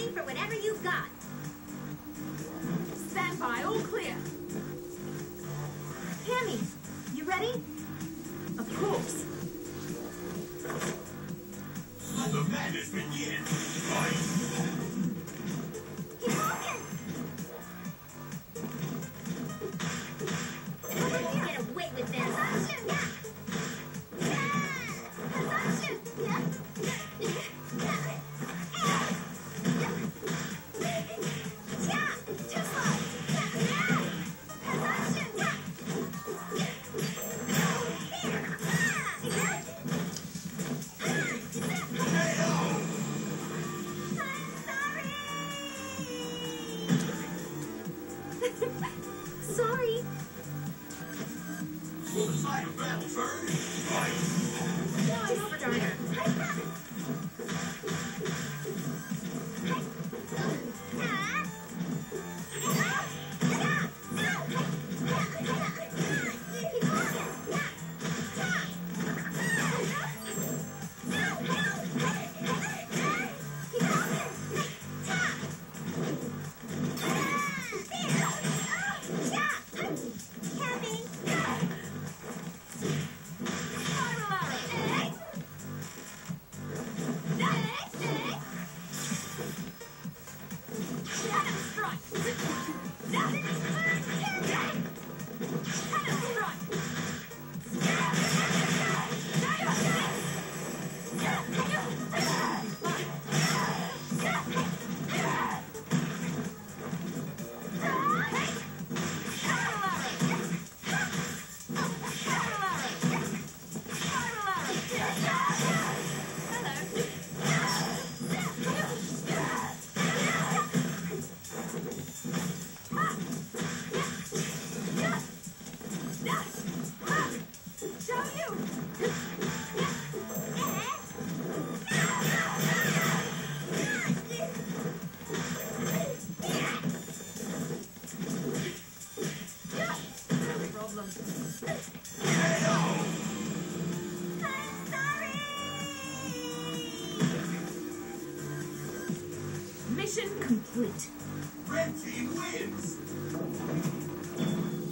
ready for whatever you've got. Stand by, all clear. Cammy, you ready? Of course. The madness begins. Fight! Keep walking! Get away with this! Consumption! Consumption! Too slow! Consumption! Sorry. Full side of battle turn. Fight! Nice starter. Mission complete. Red team wins!